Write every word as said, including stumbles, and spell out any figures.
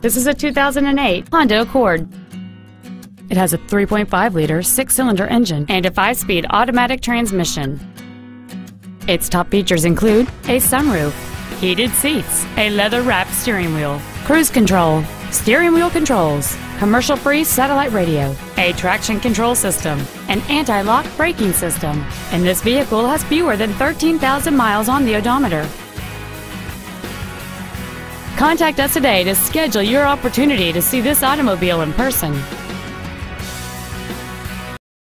This is a two thousand eight Honda Accord. It has a three point five liter six-cylinder engine and a five-speed automatic transmission. Its top features include a sunroof, heated seats, a leather-wrapped steering wheel, cruise control, steering wheel controls, commercial-free satellite radio, a traction control system, an anti-lock braking system, and this vehicle has fewer than thirteen thousand miles on the odometer. Contact us today to schedule your opportunity to see this automobile in person.